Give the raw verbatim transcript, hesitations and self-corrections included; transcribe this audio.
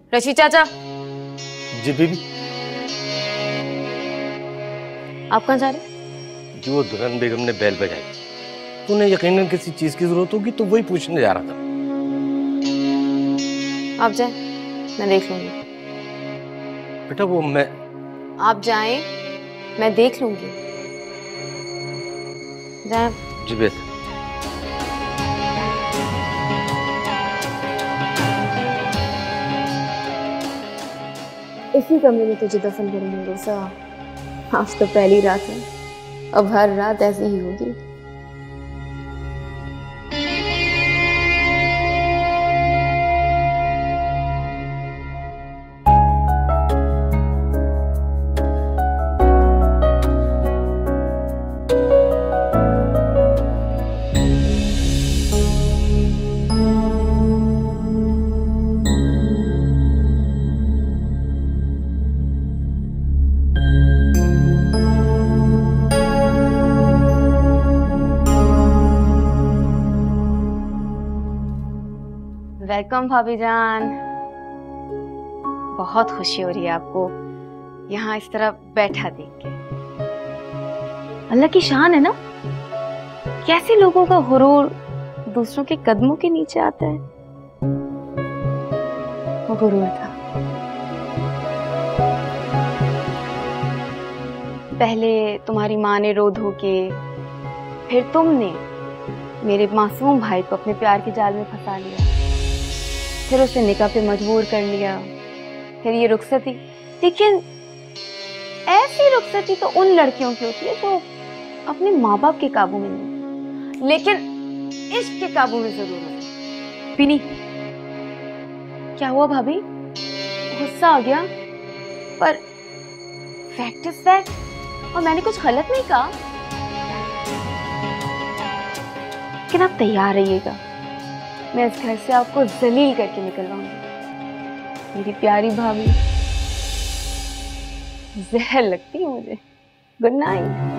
रशीद चाचा। जी बीबी। आप कहाँ जा रहे? जो दुल्हन बेगम ने बैल बजाई, उन्हें यकीनन किसी चीज की जरूरत होगी तो वही पूछने जा रहा था। आप जाए, मैं देख लूंगी। बेटा वो मैं। आप जाएं, मैं देख लूंगी। जाए। जी बेटा। इसी कमरे में तुझे दफन करेंगे रोसा। आज तो पहली रात है, अब हर रात ऐसी ही होगी। वेलकम भाभी जान। बहुत खुशी हो रही है आपको यहाँ इस तरह बैठा देख के। अल्लाह की शान है ना, कैसे लोगों का गुरूर दूसरों के कदमों के नीचे आता है। वो गुरूर था। पहले तुम्हारी माँ ने रो धो के, फिर तुमने मेरे मासूम भाई को अपने प्यार के जाल में फंसा लिया, फिर उसे निकाह पे मजबूर कर लिया, फिर ये रुखसती। लेकिन ऐसी रुखसती तो उन लड़कियों की होती है जो अपने माँ बाप के काबू में नहीं, लेकिन इश्क के काबू में जरूर होती। पिनी, क्या हुआ भाभी? गुस्सा आ गया? पर फैक्ट इज फैक्ट, और मैंने कुछ गलत नहीं कहा। लेकिन आप तैयार रहिएगा, मैं इस घर से आपको जलील करके निकलवाऊंगी। मेरी प्यारी भाभी जहर लगती है मुझे। Good night.